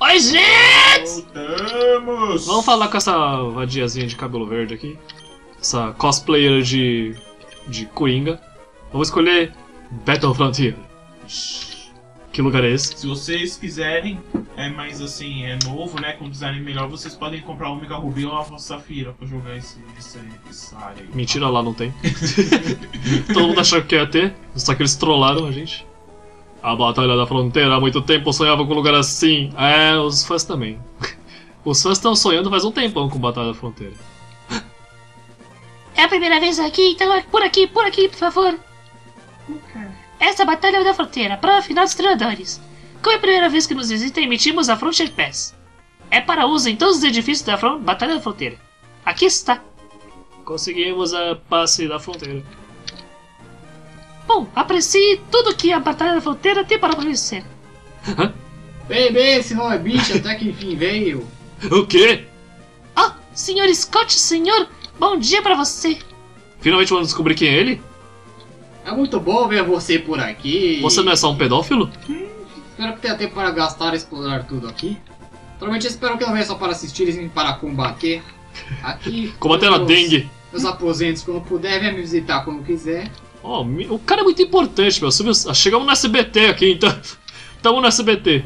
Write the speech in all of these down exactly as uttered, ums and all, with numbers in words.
Oi, gente! Voltamos! Vamos falar com essa vadiazinha de cabelo verde aqui. Essa cosplayer de, de Coringa. Vamos escolher Battle Frontier. Que lugar é esse? Se vocês quiserem, é mais assim, é novo, né? Com design melhor, vocês podem comprar o Omega Ruby ou a Safira pra jogar esse, esse, essa área aí. Mentira, lá não tem. Todo mundo achou que ia ter, só que eles trollaram a gente. A Batalha da Fronteira, há muito tempo eu sonhava com um lugar assim. É, os fãs também. Os fãs estão sonhando faz um tempão com Batalha da Fronteira. É a primeira vez aqui, então é por aqui, por aqui, por favor. Essa é a Batalha da Fronteira, prova final dos treinadores. Como é a primeira vez que nos visita, emitimos a Frontier Pass. É para uso em todos os edifícios da Fron- Batalha da Fronteira. Aqui está. Conseguimos a passe da fronteira. Bom, aprecie tudo que a Batalha da Fronteira tem para oferecer. Bem, bem, esse não é bicho, até que enfim veio. O quê? Oh, senhor Scott, senhor, bom dia para você. Finalmente vamos descobrir quem é ele? É muito bom ver você por aqui. Você não é só um pedófilo? Espero que tenha tempo para gastar e explorar tudo aqui. Naturalmente espero que não venha só para assistir e sim para combater. Aqui. Combatendo a meus- dengue. Meus aposentos quando puder, venha me visitar quando quiser. Oh, mi- o cara é muito importante, meu. Subiu- Chegamos no S B T aqui, então. Estamos no S B T.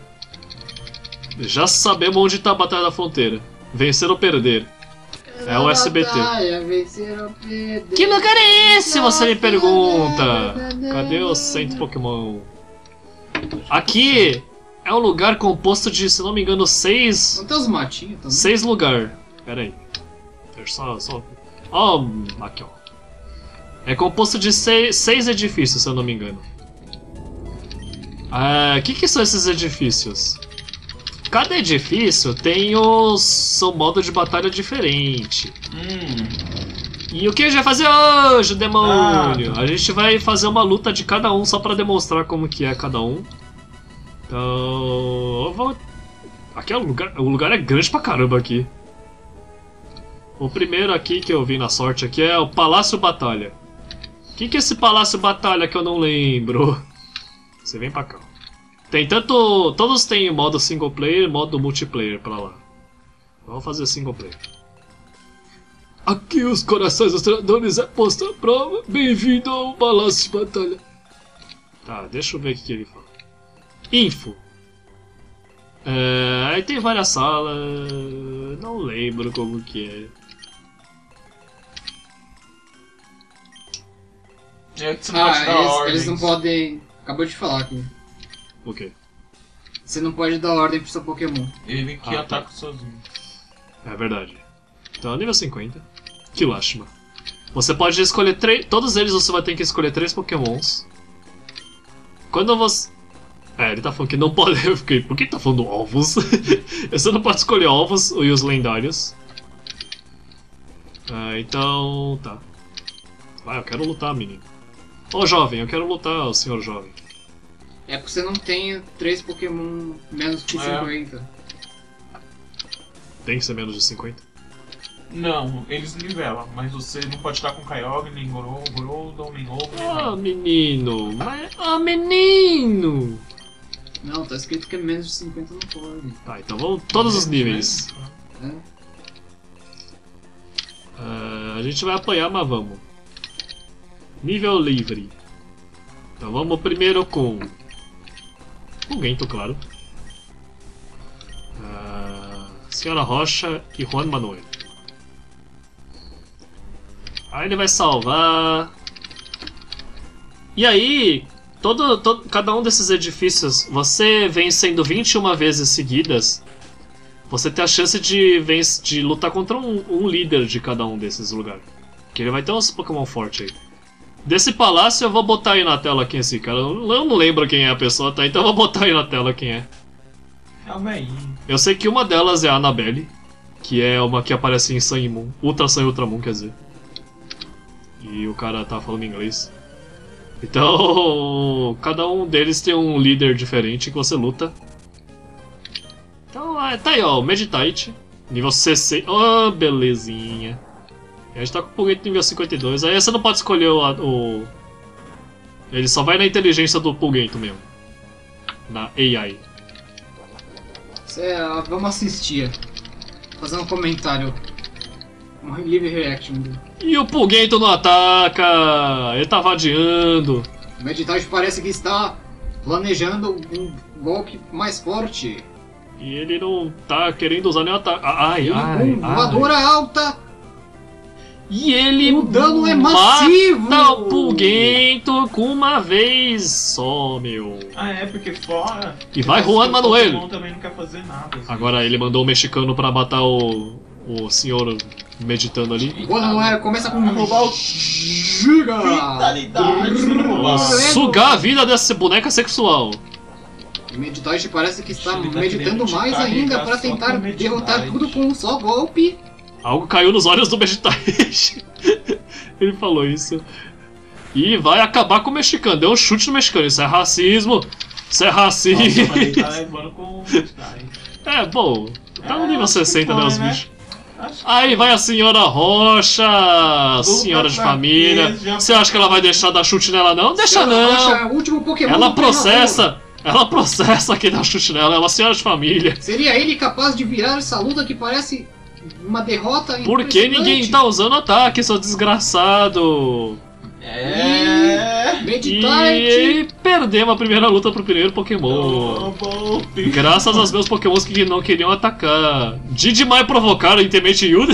Já sabemos onde tá a Batalha da Fronteira. Vencer ou perder. É o S B T. Batalha, vencer ou perder. Que lugar é esse? Se você me pergunta, cadê os cento Pokémon? Aqui é um lugar composto de, se não me engano, seis. Não tem os matinhos também? Seis lugar. Pera aí. Deixa eu só. só... Ó, aqui ó. É composto de seis, seis edifícios, se eu não me engano. Ah, o que, que são esses edifícios? Cada edifício tem o seu modo de batalha diferente. Hum, E o que a gente vai fazer hoje, demônio? Ah, A gente vai fazer uma luta de cada um só pra demonstrar como que é cada um. Então, eu vou... Aqui é o lugar, o lugar é grande pra caramba aqui. O primeiro aqui que eu vi na sorte aqui é o Palácio Batalha. O que, que é esse Palácio Batalha que eu não lembro? Você vem pra cá. Tem tanto... Todos têm modo single player e modo multiplayer pra lá. Vamos fazer single player. Aqui os corações dos treinadores é posto à prova. Bem-vindo ao Palácio Batalha. Tá, deixa eu ver o que, que ele fala. Info. É, aí tem várias salas. Não lembro como que é. é que você não pode Ah, dar eles, ordens. eles não podem. Acabou de falar aqui. O quê? Você não pode dar ordem pro seu Pokémon. Ele que Ah, tá. ataca sozinho. É verdade. Então, nível cinquenta. Que lástima. Você pode escolher três. Todos eles você vai ter que escolher três Pokémons. Quando você. É, ele tá falando que não pode. Eu fiquei. Por que ele tá falando ovos? Você não pode escolher ovos e os lendários. Ah, então. Tá. Vai, eu quero lutar, menino. Ô jovem, eu quero lutar, o senhor jovem. É porque você não tem três Pokémon menos que É. cinquenta. Tem que ser menos de cinquenta? Não, eles nivelam, mas você não pode estar com Kyogre, nem Goro- Groudon, nem Ovo, nem Ah, nada. menino! Mas. Ah, menino! Não, tá escrito que é menos de cinquenta não pode. Tá, então vamos todos os níveis. É. Ah, a gente vai apanhar, mas vamos. Nível livre. Então vamos primeiro com. Com Gento, claro. Ah, Senhora Rocha e Juan Manuel. Aí ele vai salvar. E aí, todo, todo, cada um desses edifícios, você vencendo vinte e uma vezes seguidas, você tem a chance de, vencer, de lutar contra um, um líder de cada um desses lugares. Que ele vai ter uns Pokémon fortes aí. Desse palácio eu vou botar aí na tela quem é esse cara. Eu não eu não lembro quem é a pessoa, tá? Então eu vou botar aí na tela quem é. É o velhinho. Eu sei que uma delas é a Annabelle, que é uma que aparece em Sun e Moon. Ultra Sun e Ultra Moon, quer dizer. E o cara tá falando inglês. Então, cada um deles tem um líder diferente que você luta. Então, é, tá aí, ó, o Meditite, nível sessenta. Oh, belezinha. E a gente tá com o Pugente nível cinquenta e dois. Aí você não pode escolher o, o... Ele só vai na inteligência do Pugento mesmo. Na A I. Cê, ah, vamos assistir. Fazer um comentário. Um live reaction. E o Pulguento não ataca! Ele tá vadiando. O Meditite parece que está planejando um golpe mais forte. E ele não tá querendo usar nenhum ataque. Ai, E ai, com ai. voadora alta. E ele O dano é massivo. mata o Pulguento com uma vez só, meu. Ah, é, porque fora. E vai parece Juan que o Manuel. Pokémon também não quer fazer nada. assim. Agora ele mandou o mexicano pra matar o, o senhor meditando ali. O Manuel começa com um Roubar o- giga. Vitalidade, roubar. Sugar a vida dessa boneca sexual. O Meditite parece que está Ele tá meditando querendo te mais carregar ainda para só tentar com Meditite. derrotar tudo com um só golpe. Algo caiu nos olhos do Meditite. Ele falou isso. E vai acabar com o mexicano. Deu um chute no mexicano. Isso é racismo. Isso é racismo. Nossa, mas ele tá levando com o Meditite. É, bom. Tá no É, nível acho que sessenta, né, foi, os né? bichos. Acho que Aí vai a senhora Rocha, senhora de fraqueza, família. já Você acha que ela vai deixar dar chute nela, não? Deixa Senhora Rocha é não. o último Pokémon Ela do treinador. processa. Ela processa quem dá chute nela. É uma senhora de família. Seria ele capaz de virar essa luta que parece uma derrota Por que ninguém tá usando ataque, seu desgraçado? É. Meditite. E perdemos a primeira luta pro primeiro Pokémon. Oh, golpe. Graças aos meus Pokémons que não queriam atacar. Didimai provocaram Intimate Yuda.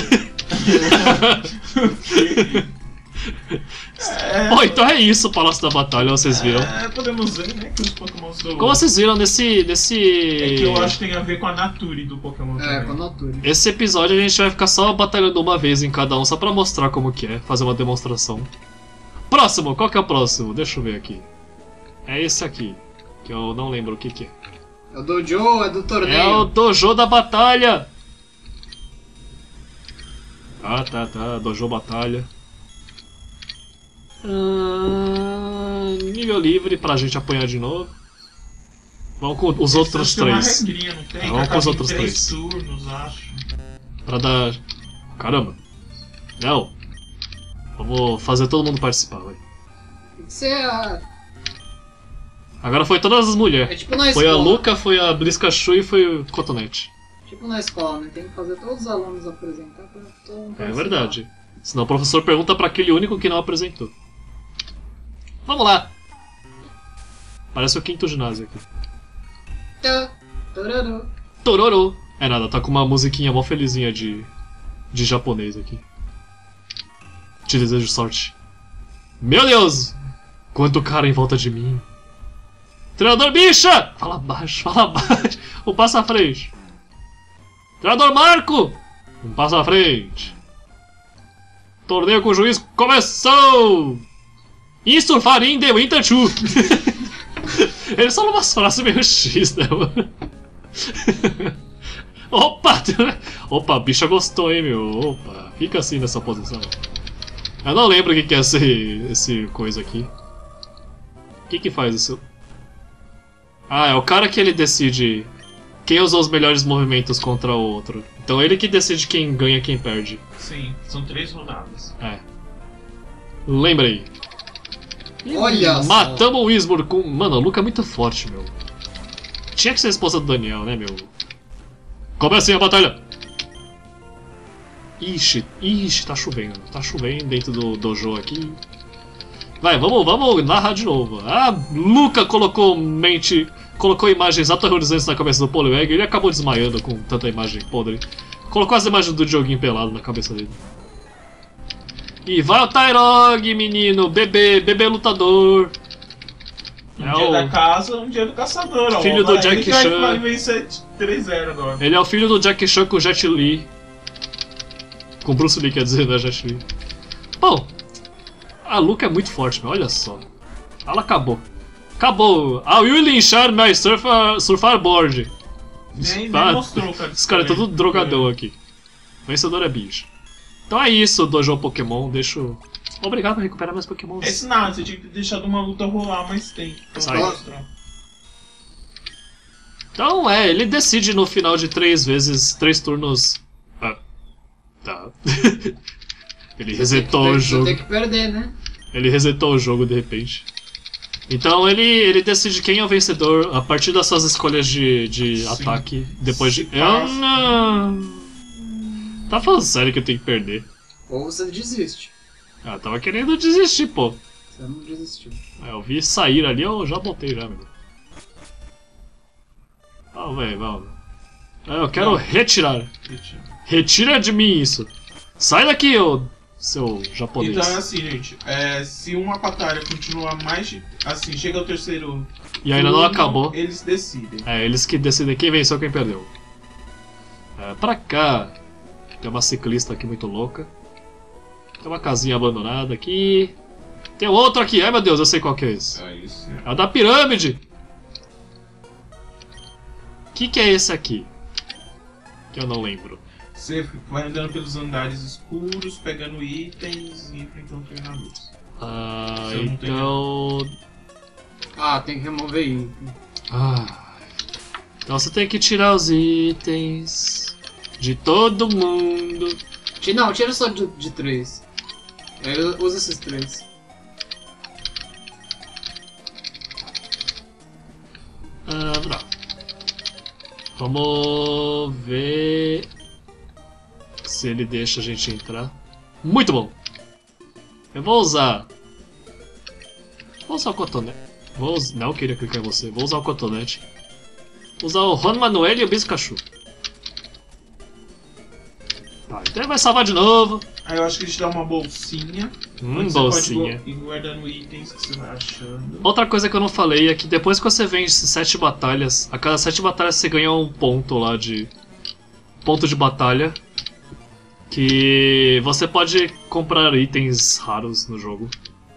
É, Bom, então é isso, Palácio da Batalha, vocês viram. é, podemos ver, né, que os Pokémons do... Como vocês viram nesse. nesse... É que eu acho que tem a ver com a Nature do Pokémon É, também. com a Nature. Esse episódio a gente vai ficar só batalhando uma vez em cada um, só pra mostrar como que é, fazer uma demonstração. Próximo, qual que é o próximo? Deixa eu ver aqui. É esse aqui, que eu não lembro o que que é. É o Dojo, é do torneio. É o Dojo da Batalha! Ah, tá, tá, Dojo Batalha. Ah, nível livre pra gente apanhar de novo. Vamos com os outros Tem uma três. regrinha, não tem? Vamos com os Acaba em outros três três. turnos, acho. Pra dar. Caramba! Não! Vamos fazer todo mundo participar, vai. Isso é, a- Agora foi todas as é mulheres. tipo na Foi escola. a Luca, foi a Bliscachu e foi o Cotonete. Tipo na escola, né? Tem que fazer todos os alunos apresentar pra todo mundo É participar. verdade. Senão o professor pergunta pra aquele único que não apresentou. Vamos lá! Parece o quinto ginásio aqui. Tá, tarará. Tororo! É nada, tá com uma musiquinha mó felizinha de. de japonês aqui. Te desejo sorte. Meu Deus! Quanto cara em volta de mim. Treinador bicha! Fala baixo, fala baixo. Um passo à frente. Treinador Marco! Um passo à frente. Torneio com o juiz começou! E surfar in the winter too. Ele só umas frases meio X, né, mano? Opa! Opa, a bicha gostou, hein, meu? Opa, fica assim nessa posição. Eu não lembro o que, que é esse, esse coisa aqui. O que que faz isso? Ah, é o cara que ele decide quem usou os melhores movimentos contra o outro. Então ele que decide quem ganha e quem perde. Sim, são três rodadas. É. Lembrei. Olha só. Matamos o Wismur com... Mano, o Luca é muito forte, meu. Tinha que ser a esposa do Daniel, né, meu? Comecem a batalha! Ixi, ixi, tá chovendo. Tá chovendo dentro do dojo aqui. Vai, vamos, vamos narrar de novo. Ah, Luca colocou mente... Colocou imagens aterrorizantes na cabeça do Poliwag e ele acabou desmaiando com tanta imagem podre. Colocou as imagens do Dioguinho pelado na cabeça dele. E vai o Tyrog, menino! Bebê, bebê lutador! Um É dia o- da casa, um dia do caçador. ó. Filho do Vai, Jack ele que vai- Chan. vai vencer três a zero agora. Ele é o filho do Jack Chan com o Jet Li. Com Bruce Lee, quer dizer, né, Jet Li. Bom, a Luca é muito forte, meu, olha só. Ela acabou. Acabou. I will linchar my surfer, surfboard. Nem, Ah, nem mostrou, cara. Esse cara é todo drogadão aqui. O vencedor é bicho. Então é isso, Dojo Pokémon. Deixo. Obrigado por recuperar meus Pokémons. Esse nada, você tinha que ter deixado uma luta rolar mais tempo. Então Sai. mostra. Então é, ele decide no final de três vezes, três turnos. Ah, tá. Ele resetou o Tem- jogo. Tem que perder, né? Ele resetou o jogo de repente. Então ele, ele decide quem é o vencedor a partir das suas escolhas de, de Sim. ataque depois de. Se Eu passa. não. Tá falando sério que eu tenho que perder? Ou você desiste. Ah, tava querendo desistir, pô. Você não desistiu. Ah, eu vi sair ali, eu já botei já, meu. Vamos, velho, vamos. Ah, eu quero Não. retirar. Retira. Retira de mim isso. Sai daqui, ô seu japonês. Então é assim, gente. É, se uma batalha continuar mais de. Assim, chega ao terceiro. E ainda não turno, acabou. Eles decidem. É, eles que decidem quem venceu quem perdeu. É, pra cá. Tem uma ciclista aqui muito louca. Tem uma casinha abandonada aqui. Tem outro aqui. Ai meu Deus, eu sei qual que é esse. É isso. É o da pirâmide. O que, que é esse aqui? Que eu não lembro. Você vai andando pelos andares escuros, pegando itens e enfrentando treinadores. Ah, Você não tem então. Ah, tem que remover item. Ah. Então você tem que tirar os itens de todo mundo. Ti- Não, tira só de, de três. Aí usa esses três. Ah, não. Vamos ver se ele deixa a gente entrar. Muito bom. Eu vou usar. Vou usar o cotonete. Vou us... Não queria clicar em você. Vou usar o cotonete. Vou usar o Juan Manuel e o Biscachu. Tá, então ele vai salvar de novo. Aí eu acho que eles te dão uma bolsinha. Hum, onde bolsinha. Você pode ir guardando itens que você vai achando. Outra coisa que eu não falei é que depois que você vence sete batalhas, a cada sete batalhas você ganha um ponto lá de. Ponto de batalha. Que você pode comprar itens raros no jogo.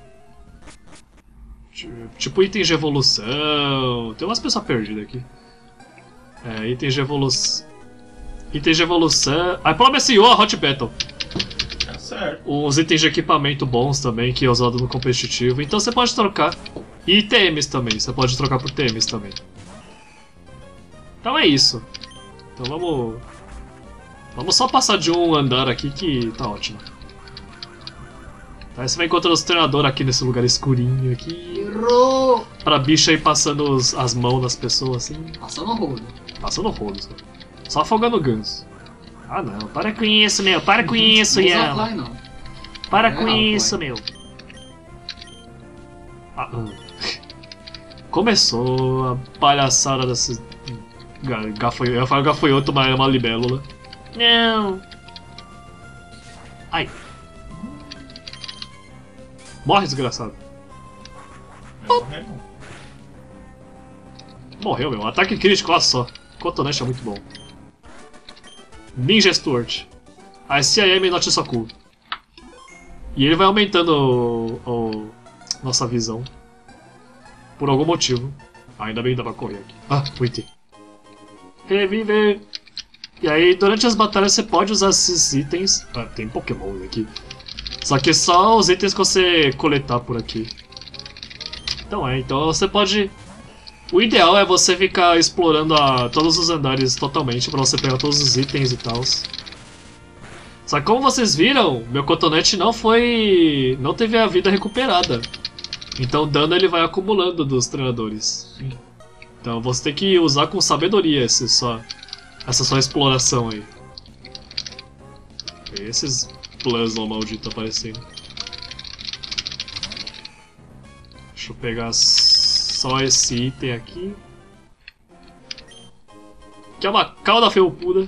Ti- Tipo itens de evolução. Tem umas pessoas perdidas aqui. É, itens de evolução. Itens de evolução. Ah, promesse a Hot Battle. Tá certo. Os itens de equipamento bons também, que é usado no competitivo. Então você pode trocar. E T Ms também, você pode trocar por T Ms também. Então é isso. Então vamos. Vamos só passar de um andar aqui que tá ótimo. Aí você vai encontrar os treinadores aqui nesse lugar escurinho aqui. Errou! Pra bicha ir passando os- as mãos nas pessoas assim. Passando rodo. Passando rolo só. Só afogando ganso. Ah não, para com isso, meu, para com isso, Não usa Yama. fly, não. Para É, com não, isso, vai. meu. Ah, hum. Começou a palhaçada desses. ga- Gafanhoto. Eu ia falar gafanhoto, mas é uma libélula. Não! Ai! Morre, desgraçado. Vai morrer, não. Morreu, meu. Ataque crítico, olha só. Cotonete é muito bom. Ninja Stuart. I C I M not so cool. E ele vai aumentando o, o- nossa visão. Por algum motivo. Ah, ainda bem que dá pra correr aqui. Ah, o item. Reviver. E aí, durante as batalhas você pode usar esses itens. Ah, tem Pokémon aqui. Só que só os itens que você coletar por aqui. Então é, então você pode. O ideal é você ficar explorando a, todos os andares totalmente pra você pegar todos os itens e tal. Só que como vocês viram, meu cotonete não foi. Não teve a vida recuperada. Então o dano ele vai acumulando dos treinadores. Sim. Então você tem que usar com sabedoria esse só, essa sua exploração aí. E esses plasma maldito aparecendo. Deixa eu pegar só esse item aqui. Que é uma cauda felpuda.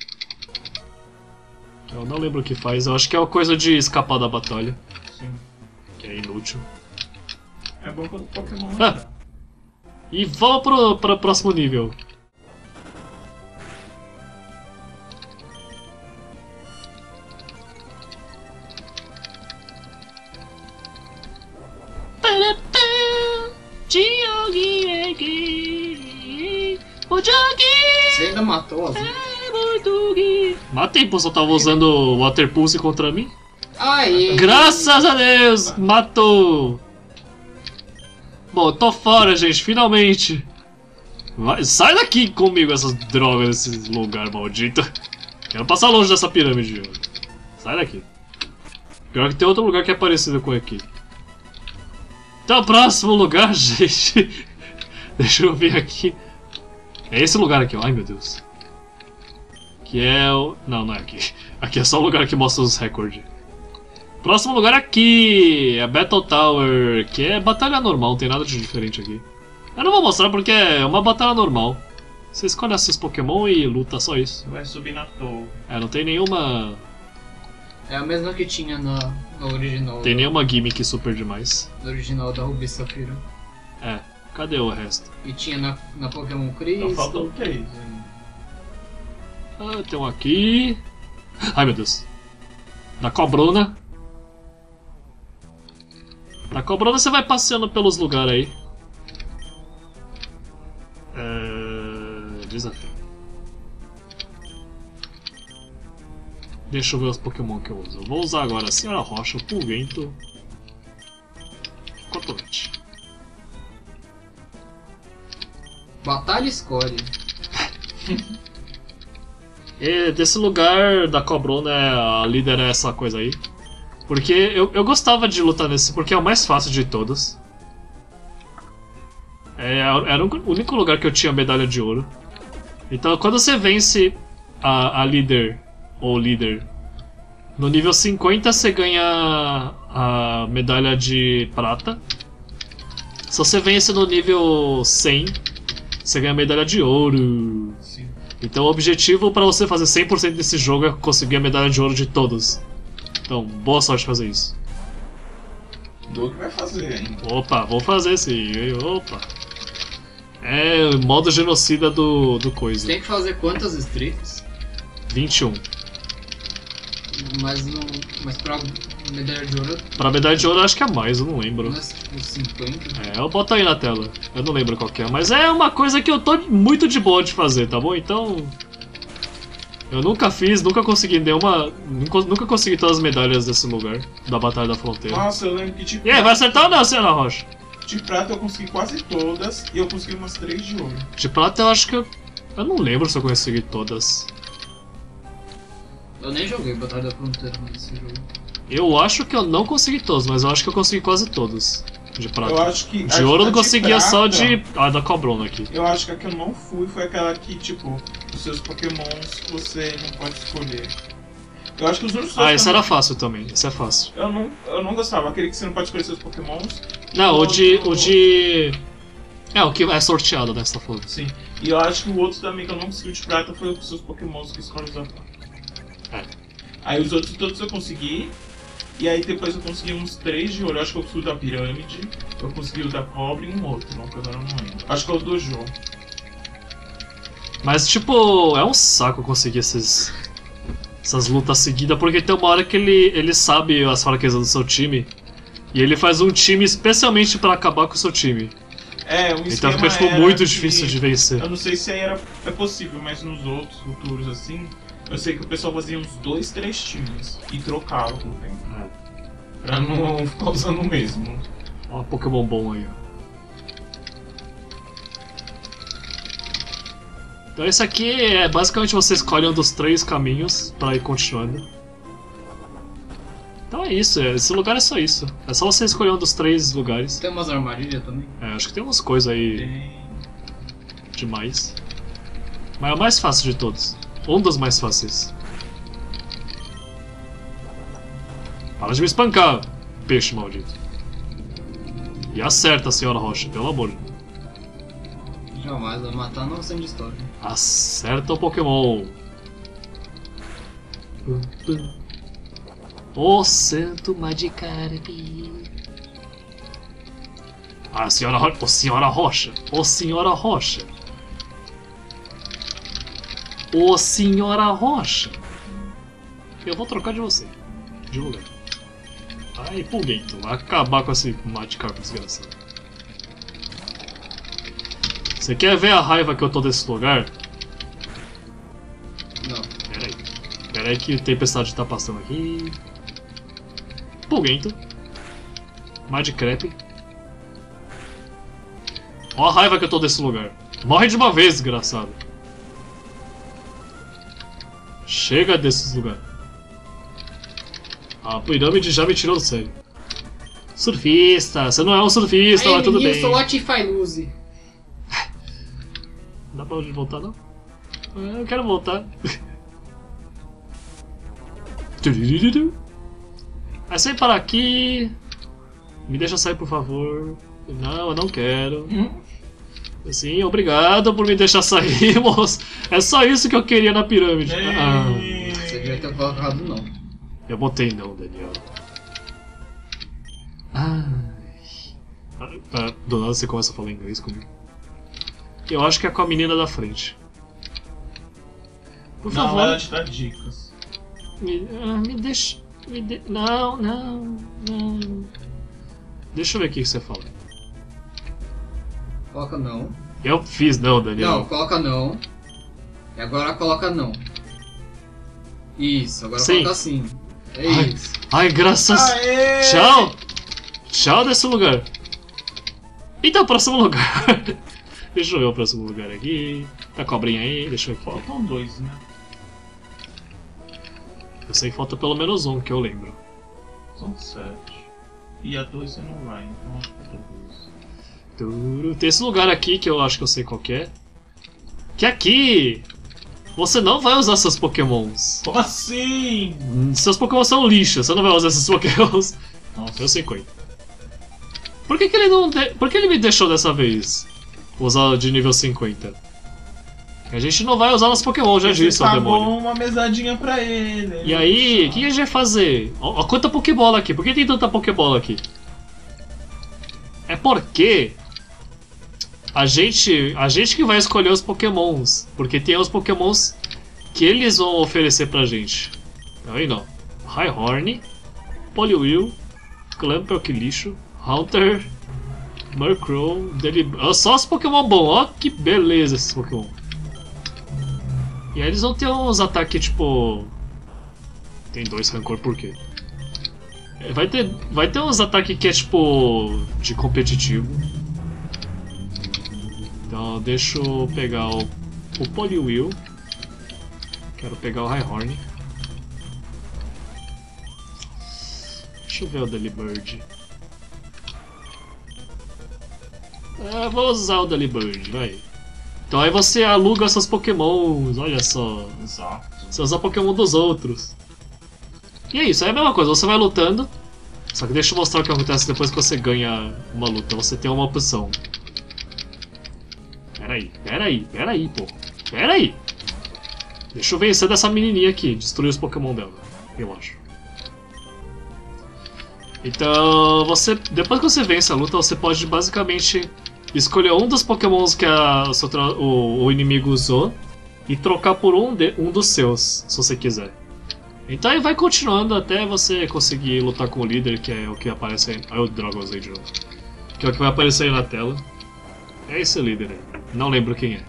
Eu não lembro o que faz, eu acho que é uma coisa de escapar da batalha. Sim. Que é inútil. É bom quando o Pokémon. Ah. E vamos pro, pro próximo nível. Você ainda matou as. Matei, pô, só tava usando Water Pulse contra mim. Aí! Graças a Deus, matou. Bom, tô fora, gente, finalmente. Vai, sai daqui comigo, essas drogas, esse lugar maldito. Quero passar longe dessa pirâmide. Sai daqui. Pior que tem outro lugar que é parecido com aqui. Até o próximo lugar, gente. Deixa eu ver aqui. É esse lugar aqui, ó. Ai meu Deus. Que é o... Não, não é aqui. Aqui é só o lugar que mostra os recordes. Próximo lugar aqui. É Battle Tower. Que é batalha normal, não tem nada de diferente aqui. Eu não vou mostrar porque é uma batalha normal. Você escolhe esses Pokémon e luta, só isso. Vai subir na torre. É, não tem nenhuma... É a mesma que tinha na, na original. Tem nenhuma gimmick super demais. Na original da Rubi Safira. É, cadê o resto? E tinha na, na Pokémon Só Crystal. faltam três ainda. Ah, tem um aqui... Ai meu Deus. Na Cobrona. Na Cobrona você vai passeando pelos lugares aí. É... Desafio. Deixa eu ver os Pokémon que eu uso. Eu vou usar agora a Senhora Rocha, o Pulvento, Cotonete. Batalha escolhe. E desse lugar da Cobrona, a líder é essa coisa aí. Porque eu, eu gostava de lutar nesse, porque é o mais fácil de todos. É, era o único lugar que eu tinha medalha de ouro. Então quando você vence a, a líder, ou líder, no nível cinquenta você ganha a medalha de prata. Se você vence no nível cem, você ganha a medalha de ouro. Sim. Então o objetivo para você fazer cem por cento desse jogo é conseguir a medalha de ouro de todos. Então, boa sorte fazer isso. O Doug vai fazer ainda. Opa, vou fazer sim. Opa. É o modo genocida do, do coisa. Tem que fazer quantas streaks? vinte e um. Mas não. Mas pra medalha de ouro Pra medalha de ouro eu acho que é mais, eu não lembro. não é tipo cinquenta. É, eu boto aí na tela. Eu não lembro qual que é, mas é uma coisa que eu tô muito de boa de fazer, tá bom? Então... Eu nunca fiz, nunca consegui nenhuma... Nunca, nunca consegui todas as medalhas desse lugar, da Batalha da Fronteira. Nossa, eu lembro que de E aí, vai acertar ou não, Senhora Rocha? de prata eu consegui quase todas e eu consegui umas três de ouro. De prata eu acho que eu... Eu não lembro se eu consegui todas. Eu nem joguei Batalha da Fronteira nesse jogo. Eu acho que eu não consegui todos, mas eu acho que eu consegui quase todos. De prata. Eu acho que. De ouro eu não de conseguia, prata, só de... Ah, da Cobrona aqui. Eu acho que a que eu não fui foi aquela que, tipo, os seus pokémons você não pode escolher. Eu acho que os outros Ah, dois esse também- era fácil também, esse é fácil. Eu não, eu não gostava, aquele que você não pode escolher seus pokémons. Não, o outro- de... O de... É, o que é sorteado, né, você tá falando. Sim. E eu acho que o outro também que eu não consegui de prata foi os seus pokémons que escolhem usar prata. É. Aí os outros todos eu consegui. E aí depois eu consegui uns três de ouro. Eu acho que eu consegui o da pirâmide. Eu consegui o da cobre e um outro, não, que agora eu não lembro. Acho que é o do Jô. Mas, tipo, é um saco conseguir esses... Essas lutas seguidas, porque tem uma hora que ele, ele sabe as fraquezas do seu time. E ele faz um time especialmente pra acabar com o seu time. É, um Então esquema fica, tipo, era muito que- difícil de vencer. Eu não sei se aí era, é possível, mas nos outros futuros assim, eu sei que o pessoal fazia uns dois, três times e trocava com o tempo. É. Pra não ficar usando o mesmo. Ó, Pokémon bom aí, ó. Então esse aqui é basicamente você escolhe um dos três caminhos pra ir continuando. Então é isso, é- esse lugar é só isso. É só você escolher um dos três lugares. Tem umas armadilhas também. É, acho que tem umas coisas aí Tem... demais. Mas é o mais fácil de todos. Um dos mais fáceis. Para de me espancar, peixe maldito. E acerta, Senhora Rocha, pelo amor. Jamais vai matar não sendo história. Acerta o Pokémon. O Santo Magikarp. Ah, Senhora Rocha. Ô, Senhora Rocha. Ô, Senhora Rocha. Ô, Senhora Rocha. Eu vou trocar de você. De lugar. Ai, Pulguento. Vai acabar com esse Magikarp desgraçado. Você quer ver a raiva que eu tô desse lugar? Não. Pera aí. Pera aí que o tempestade tá passando aqui. Pulguento. Magikarp. Ó a raiva que eu tô desse lugar. Morre de uma vez, desgraçado. Chega desses lugares. A pirâmide já me tirou do sério. Surfista, você não é um surfista, Aí, mas tudo menino, bem. sou Latify-Luzi. Não dá pra onde voltar, não? Eu quero voltar. Aí sem parar aqui. Me deixa sair, por favor. Não, eu não quero. Sim, obrigado por me deixar sair, moço. É só isso que eu queria na pirâmide. Ah, Você devia ter colocado não. eu botei não, Daniel. Ai. Ah, do nada você começa a falar inglês comigo. Eu acho que é com a menina da frente. Por Não, favor. ela te dá dicas. Me, ah, me deixa. Me de... Não, não, não. Deixa eu ver o que você fala. Coloca não. Eu fiz não, Daniel. Não, coloca não. E agora coloca não. Isso, agora Sim. coloca assim. É Ai. isso. Ai, graças. Aê! Tchau! Tchau desse lugar. Então, próximo lugar. Deixa eu ver o próximo lugar aqui. Tá cobrinha aí, deixa eu ver. Faltam dois, né? Eu sei que falta pelo menos um que eu lembro. São sete. E a dois você não vai, então acho que falta dois. Turu. Tem esse lugar aqui que eu acho que eu sei qual que é. Que aqui você não vai usar seus pokémons. Como assim? Hum, Seus pokémons são lixo, você não vai usar esses pokémons. Nossa. Eu sei coisa. Por que, que ele não. De... Por que ele me deixou dessa vez usar de nível cinquenta? A gente não vai usar nos Pokémon, já Você disse, ó demônio. pagou uma mesadinha pra ele. E aí, o que a gente vai fazer? Ó, ó quanta Pokébola aqui. Por que tem tanta Pokébola aqui? É porque a gente, a gente que vai escolher os Pokémons. Porque tem os Pokémons que eles vão oferecer pra gente. Aí não. Rhyhorn, Poliwhirl, Clamperl, que lixo, Haunter, Murkrow, Delibird. Ó, só os Pokémon bons, ó que beleza esses Pokémon. E aí eles vão ter uns ataques tipo. Tem dois rancor por quê? É, Vai ter, vai ter uns ataques que é tipo. De competitivo. Então deixa eu pegar o, o Poliwhirl. Quero pegar o Rhyhorn. Deixa eu ver o Delibird. É, vou usar o Delibird, vai. Então aí você aluga seus pokémons, olha só. Exato. Você usa Pokémon dos outros. E é isso, é a mesma coisa, você vai lutando. Só que deixa eu mostrar o que acontece depois que você ganha uma luta. Você tem uma opção. Pera aí, pera aí, pera aí, pô. Pera aí. Deixa eu vencer dessa menininha aqui, destruir os Pokémon dela, eu acho. Então, você, depois que você vence a luta, você pode basicamente escolher um dos Pokémons que a, o, seu tra- o- o inimigo usou e trocar por um, de, um dos seus, se você quiser. Então aí vai continuando até você conseguir lutar com o líder, que é o que aparece aí. Ah, o Dragon usei de novo. Que é o que vai aparecer aí na tela. É esse líder aí. Não lembro quem é.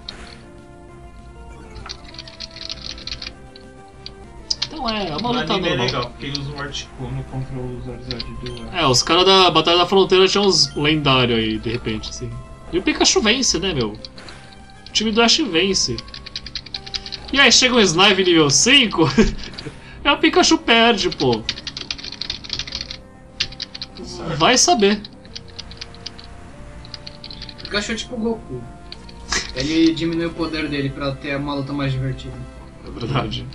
Então é, é uma O luta anime é normal. legal, porque ele usa um Articuno contra o Charizard do... É, os caras da Batalha da Fronteira tinham uns lendários aí, de repente, assim. E o Pikachu vence, né, meu? O time do Ash vence. E aí chega um Snipe nível cinco, é o Pikachu perde, pô. Vai saber. Pikachu é tipo o Goku. Ele diminui o poder dele pra ter uma luta mais divertida. É verdade.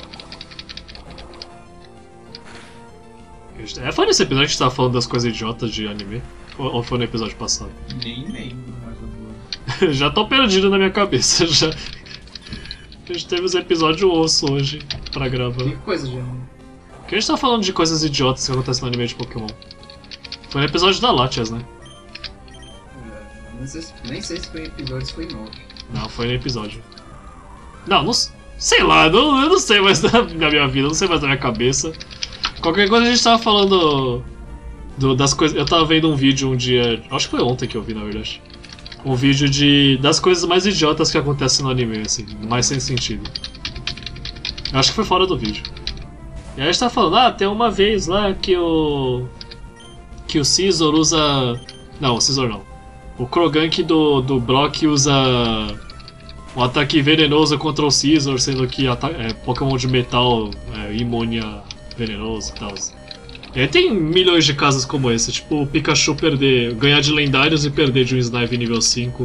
É, foi nesse episódio que a gente tava falando das coisas idiotas de anime? Ou ou foi no episódio passado? Nem lembro mais agora. Já tô perdido na minha cabeça, já. A gente teve os episódios osso hoje pra gravar. Que coisa, gente. Porque a gente tá falando de coisas idiotas que acontecem no anime de Pokémon. Foi no episódio da Latias, né? É, nem, sei se, nem sei se foi em episódio, se foi em nove. Não, foi no episódio. Não, não s- sei lá, não, eu não sei mais da, da minha vida, não sei mais da minha cabeça. Qualquer coisa a gente tava falando do- das coisas. Eu tava vendo um vídeo um dia. Acho que foi ontem que eu vi, na verdade. Um vídeo de das coisas mais idiotas que acontecem no anime, assim, mais sem sentido. Eu acho que foi fora do vídeo. E aí a gente tava falando, ah, tem uma vez lá que o. Que o Scizor usa. Não, o Scizor não. O Krogank do, do Brock usa um ataque venenoso contra o Scizor, sendo que ata- é, Pokémon de metal é imune a venenoso e tal. E aí tem milhões de casos como esse, tipo o Pikachu perder, ganhar de lendários e perder de um Snipe nível cinco.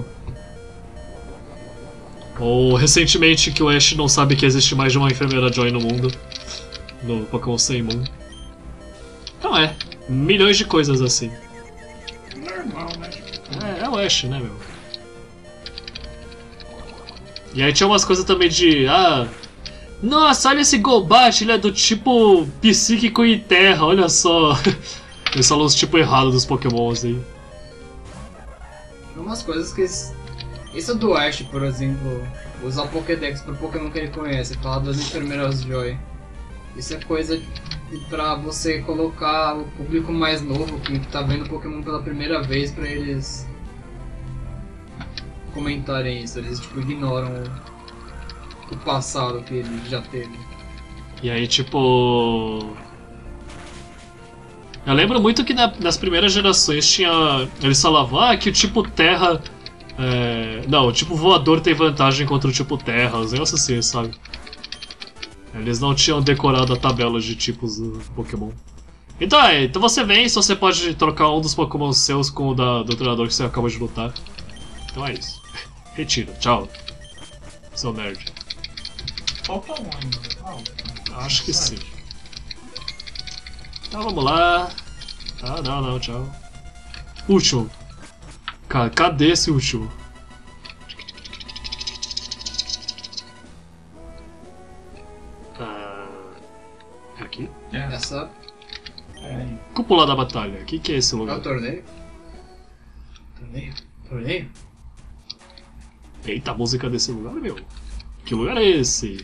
Ou recentemente que o Ash não sabe que existe mais de uma enfermeira Joy no mundo. No Pokémon Sun e Moon. Então é, milhões de coisas assim. Normal, né? É, é o Ash, né, meu? E aí tinha umas coisas também de... Ah... Nossa, olha esse Golbat, ele é do tipo psíquico e terra, olha só. Eles falam os tipos errados dos Pokémons aí. Tem umas coisas que... Esse, esse do Ash, por exemplo, usar o Pokédex pro Pokémon que ele conhece, falar das enfermeiras Joy. Isso é coisa pra você colocar o público mais novo, que tá vendo Pokémon pela primeira vez, pra eles comentarem isso. Eles tipo ignoram o, o passado que ele já teve. E aí, tipo... Eu lembro muito que na, nas primeiras gerações tinha... Eles falavam, ah, que o tipo terra... É... Não, o tipo voador tem vantagem contra o tipo terra, uns negócios assim, sabe? Eles não tinham decorado a tabela de tipos do Pokémon. Então é, então você vence, você pode trocar um dos Pokémon seus com o da, do treinador que você acabou de lutar. Então é isso. Retira, tchau. Seu nerd. Falta um ainda. Ah, Acho que sim. Então vamos lá. Ah, não, não, tchau. Último. Ca- cadê esse último? Ah, é aqui? É, Essa é. Cúpula da Batalha. O que, que é esse é lugar? o torneio? Torneio? Torneio? Eita, a música desse lugar, meu. Que lugar é esse?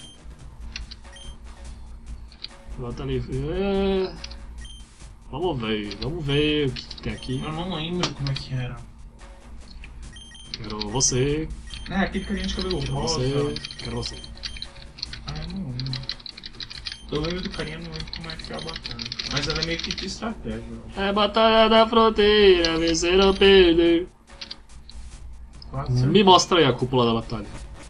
Batalha. É... Vamos ver, vamos ver o que, que tem aqui. Eu não lembro como é que era. Quero você, É, aquele carinha de cabelo quero rosa. você, quero você. Ah, eu não lembro. Eu lembro do carinha, não lembro como é que é a batalha. Mas ela é meio que de estratégia. eu acho. É Batalha da Fronteira, vencer ou perder. Quase Me certeza. mostra aí a cúpula da batalha.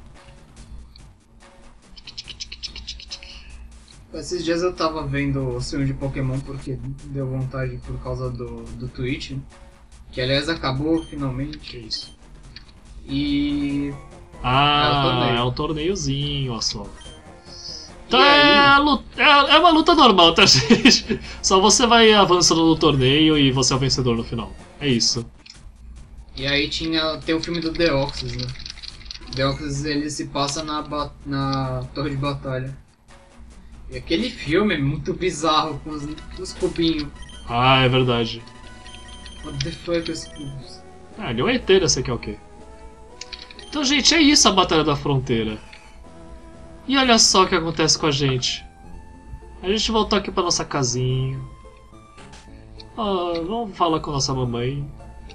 Esses dias eu tava vendo o filme de Pokémon porque deu vontade por causa do, do Twitch, que aliás acabou finalmente. Que isso? E Ah, É um torneio. é um torneiozinho, olha só. Então E é, aí? a luta- é, é uma luta normal, tá, gente? Só você vai avançando no torneio e você é o vencedor no final. É isso. E aí tinha, tem o filme do Deoxys, né? Deoxys ele se passa na, ba- na Torre de Batalha. E aquele filme é muito bizarro com os, os cubinhos. Ah, é verdade. What the fuck os cubos? Ah, ele é um E T, você quer o quê? Então, gente, é isso a Batalha da Fronteira. E olha só o que acontece com a gente. A gente voltou aqui pra nossa casinha. Ah, vamos falar com nossa mamãe.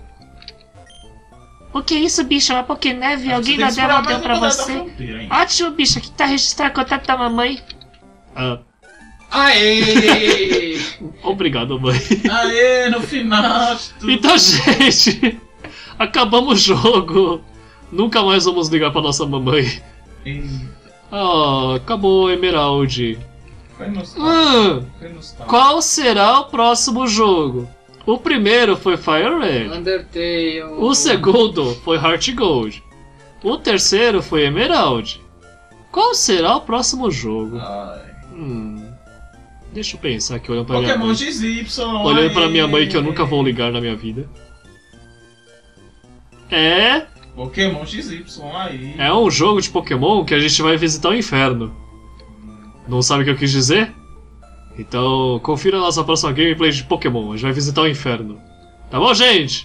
O que é isso, bicho? Uma Pokéneve? Ah, Alguém você da tem que Devil esperar deu mais pra a Batalha da você? Fronteira, hein? Ótimo, bicho. Aqui tá registrado o contato da mamãe. Ah, Aê! obrigado, mãe. Aê, no final de tudo. Então, gente, acabamos o jogo. Nunca mais vamos ligar pra nossa mamãe. Eita, Ah, acabou o Emerald. foi nostálgico. Ah, Foi nostálgico. qual será o próximo jogo? O primeiro foi Fire Red. Undertale. O segundo foi Heart Gold. O terceiro foi Emerald. Qual será o próximo jogo? Ai. Hum, deixa eu pensar aqui, olhando pra minha Pokémon mãe. X Y. Olhando pra aê. minha mãe que eu nunca vou ligar na minha vida. É, Pokémon X Y aí. é um jogo de Pokémon que a gente vai visitar o inferno. Não sabe o que eu quis dizer? Então, confira a nossa próxima gameplay de Pokémon. A gente vai visitar o inferno. Tá bom, gente?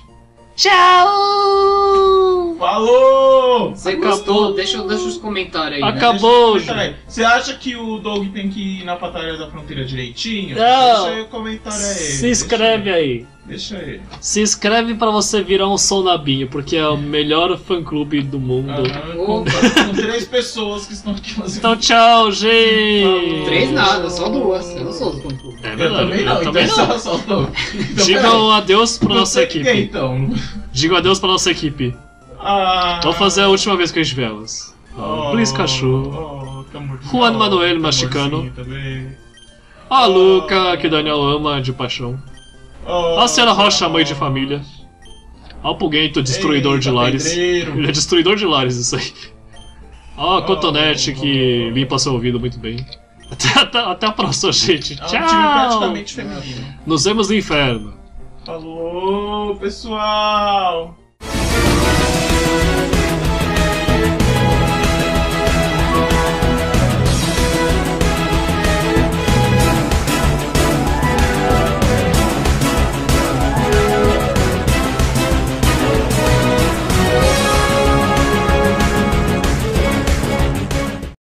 Tchau! Falou! Você Acabou. gostou? Deixa, deixa os comentários aí, né? Acabou. Deixa eu comentar aí. Você acha que o Doug tem que ir na Batalha da Fronteira direitinho? Não. Deixa aí o comentário aí. Se inscreve aí. Deixa aí. Se inscreve pra você virar um Sonabinho, porque é o melhor fã-clube do mundo. Aham, com, Opa. com três pessoas que estão aqui fazendo. Então, tchau, gente! Três nada, só duas. Eu não sou do concurso. É Eu verdade, também não, eu então também não. só, só tô. Então, Digam adeus pra peraí. nossa Você que equipe. é, então. Digam adeus pra nossa equipe. Ah, Vamos fazer a última vez que a gente vê elas. Oh, Please, cachorro. Oh, tá mortinho. Juan Oh, Manuel tá mexicano. mortinho também. A Luca, que Daniel ama de paixão. Oh, A senhora Rocha, mãe de família. Ao Puguento, destruidor Eita, de lares. pedreiro. Ele é destruidor de lares, isso aí. Ó, a Cotonete, que limpa seu ouvido muito bem. Até, até, até a próxima, gente. É um time Tchau! praticamente feminino. Nos vemos no inferno. Falou, pessoal!